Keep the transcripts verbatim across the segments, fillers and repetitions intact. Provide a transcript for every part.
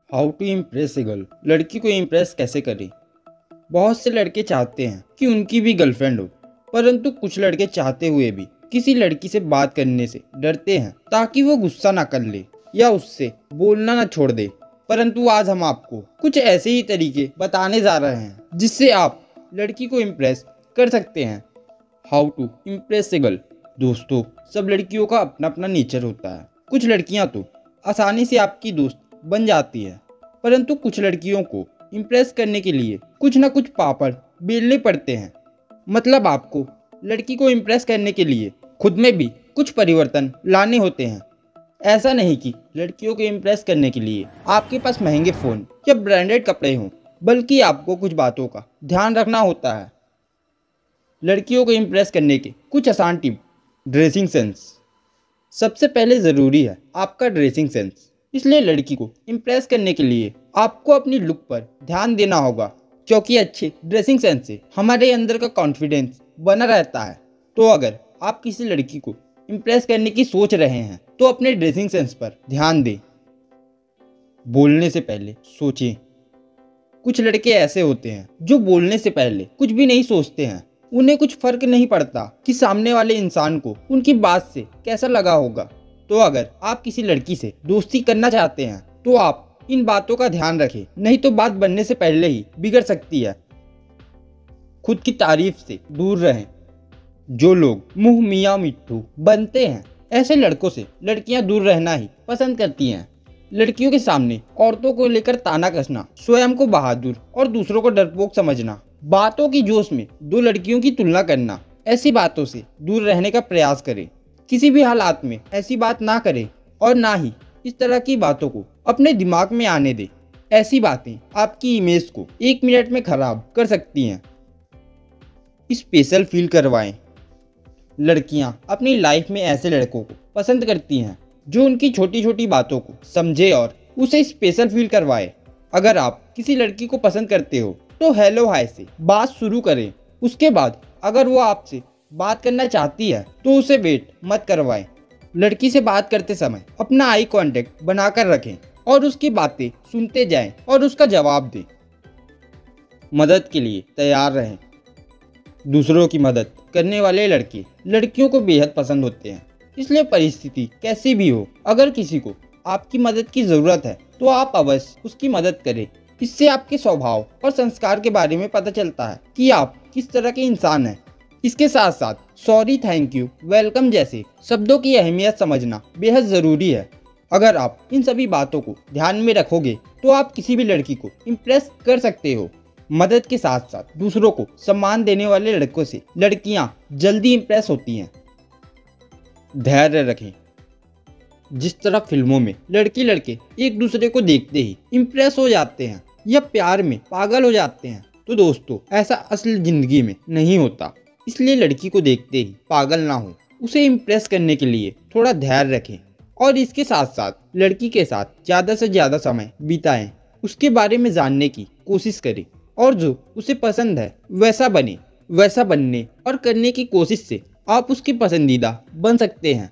How to impress a girl. लड़की को impress कैसे करें। बहुत से लड़के चाहते हैं कि उनकी भी गर्लफ्रेंड हो, परंतु कुछ लड़के चाहते हुए भी किसी लड़की से बात करने से डरते हैं ताकि वो गुस्सा ना कर ले या उससे बोलना ना छोड़ दे। परंतु आज हम आपको कुछ ऐसे ही तरीके बताने जा रहे हैं जिससे आप लड़की को इम्प्रेस कर सकते हैं। How to impress a girl. दोस्तों, सब लड़कियों का अपना अपना नेचर होता है। कुछ लड़कियां तो आसानी से आपकी दोस्त बन जाती है, परंतु कुछ लड़कियों को इम्प्रेस करने के लिए कुछ ना कुछ पापड़ बेलने पड़ते हैं। मतलब आपको लड़की को इम्प्रेस करने के लिए खुद में भी कुछ परिवर्तन लाने होते हैं। ऐसा नहीं कि लड़कियों को इम्प्रेस करने के लिए आपके पास महंगे फ़ोन या ब्रांडेड कपड़े हों, बल्कि आपको कुछ बातों का ध्यान रखना होता है। लड़कियों को इम्प्रेस करने के कुछ आसान टिप। ड्रेसिंग सेंस सबसे पहले ज़रूरी है आपका ड्रेसिंग सेंस। इसलिए लड़की को इम्प्रेस करने के लिए आपको अपनी लुक पर ध्यान देना होगा, क्योंकि अच्छे ड्रेसिंग सेंस से हमारे अंदर का कॉन्फिडेंस बना रहता है। तो अगर आप किसी लड़की को इम्प्रेस करने की सोच रहे हैं तो अपने ड्रेसिंग सेंस पर ध्यान दें। बोलने से पहले सोचें। कुछ लड़के ऐसे होते हैं जो बोलने से पहले कुछ भी नहीं सोचते हैं। उन्हें कुछ फर्क नहीं पड़ता कि सामने वाले इंसान को उनकी बात से कैसा लगा होगा। तो अगर आप किसी लड़की से दोस्ती करना चाहते हैं तो आप इन बातों का ध्यान रखें, नहीं तो बात बनने से पहले ही बिगड़ सकती है। खुद की तारीफ से दूर रहें। जो लोग मुंह मियाँ मिट्ठू बनते हैं, ऐसे लड़कों से लड़कियां दूर रहना ही पसंद करती हैं। लड़कियों के सामने औरतों को लेकर ताना कसना, स्वयं को बहादुर और दूसरों को डरपोक समझना, बातों की जोश में दो लड़कियों की तुलना करना, ऐसी बातों से दूर रहने का प्रयास करें। किसी भी हालात में ऐसी बात ना करें और ना ही इस तरह की बातों को अपने दिमाग में आने दें। ऐसी बातें आपकी इमेज को एक मिनट में खराब कर सकती हैं। स्पेशल फील करवाएं। लड़कियां अपनी लाइफ में ऐसे लड़कों को पसंद करती हैं जो उनकी छोटी छोटी बातों को समझे और उसे स्पेशल फील करवाए। अगर आप किसी लड़की को पसंद करते हो तो हेलो हाय से बात शुरू करें। उसके बाद अगर वो आपसे बात करना चाहती है तो उसे वेट मत करवाएं। लड़की से बात करते समय अपना आई कांटेक्ट बनाकर रखें और उसकी बातें सुनते जाएं और उसका जवाब दें। मदद के लिए तैयार रहें। दूसरों की मदद करने वाले लड़के लड़कियों को बेहद पसंद होते हैं। इसलिए परिस्थिति कैसी भी हो, अगर किसी को आपकी मदद की ज़रूरत है तो आप अवश्य उसकी मदद करें। इससे आपके स्वभाव और संस्कार के बारे में पता चलता है कि आप किस तरह के इंसान हैं। इसके साथ साथ सॉरी, थैंक यू, वेलकम जैसे शब्दों की अहमियत समझना बेहद ज़रूरी है। अगर आप इन सभी बातों को ध्यान में रखोगे तो आप किसी भी लड़की को इम्प्रेस कर सकते हो। मदद के साथ साथ दूसरों को सम्मान देने वाले लड़कों से लड़कियां जल्दी इम्प्रेस होती हैं। धैर्य रखें। जिस तरह फिल्मों में लड़की लड़के एक दूसरे को देखते ही इम्प्रेस हो जाते हैं या प्यार में पागल हो जाते हैं, तो दोस्तों ऐसा असल जिंदगी में नहीं होता। इसलिए लड़की को देखते ही पागल ना हो, उसे इम्प्रेस करने के लिए थोड़ा धैर्य रखें और इसके साथ साथ लड़की के साथ ज़्यादा से ज़्यादा समय बिताएं। उसके बारे में जानने की कोशिश करें और जो उसे पसंद है वैसा बने। वैसा बनने और करने की कोशिश से आप उसकी पसंदीदा बन सकते हैं।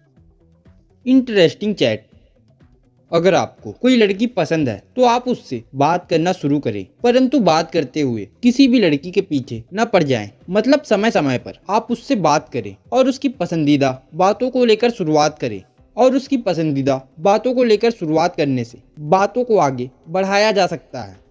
Interesting chat. अगर आपको कोई लड़की पसंद है तो आप उससे बात करना शुरू करें, परंतु बात करते हुए किसी भी लड़की के पीछे न पड़ जाएं। मतलब समय समय पर आप उससे बात करें और उसकी पसंदीदा बातों को लेकर शुरुआत करें और उसकी पसंदीदा बातों को लेकर शुरुआत करने से बातों को आगे बढ़ाया जा सकता है।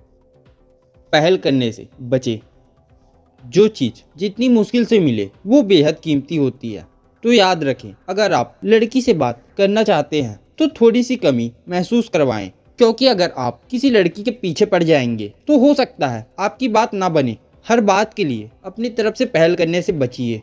पहल करने से बचें। जो चीज़ जितनी मुश्किल से मिले वो बेहद कीमती होती है। तो याद रखें, अगर आप लड़की से बात करना चाहते हैं तो थोड़ी सी कमी महसूस करवाएं, क्योंकि अगर आप किसी लड़की के पीछे पड़ जाएंगे तो हो सकता है आपकी बात ना बने। हर बात के लिए अपनी तरफ से पहल करने से बचिए।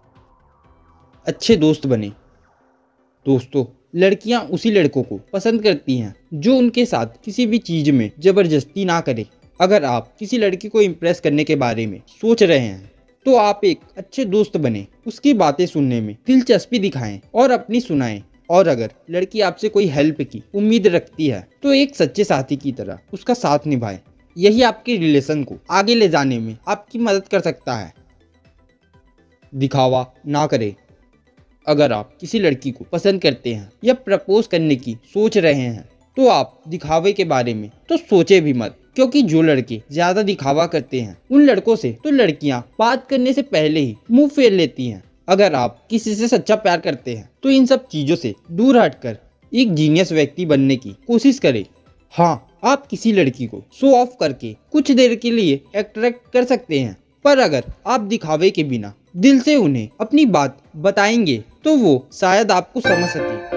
अच्छे दोस्त बने। दोस्तों, लड़कियां उसी लड़कों को पसंद करती हैं जो उनके साथ किसी भी चीज़ में ज़बरदस्ती ना करे। अगर आप किसी लड़की को इम्प्रेस करने के बारे में सोच रहे हैं तो आप एक अच्छे दोस्त बने, उसकी बातें सुनने में दिलचस्पी दिखाएं और अपनी सुनाएं। और अगर लड़की आपसे कोई हेल्प की उम्मीद रखती है तो एक सच्चे साथी की तरह उसका साथ निभाएं। यही आपके रिलेशन को आगे ले जाने में आपकी मदद कर सकता है। दिखावा ना करें। अगर आप किसी लड़की को पसंद करते हैं या प्रपोज करने की सोच रहे हैं तो आप दिखावे के बारे में तो सोचे भी मत, क्योंकि जो लड़के ज्यादा दिखावा करते हैं उन लड़कों से तो लड़कियां बात करने से पहले ही मुंह फेर लेती हैं। अगर आप किसी से सच्चा प्यार करते हैं तो इन सब चीजों से दूर हटकर एक जीनियस व्यक्ति बनने की कोशिश करें। हाँ, आप किसी लड़की को शो ऑफ करके कुछ देर के लिए अट्रैक्ट कर सकते हैं, पर अगर आप दिखावे के बिना दिल से उन्हें अपनी बात बताएंगे तो वो शायद आपको समझ सके।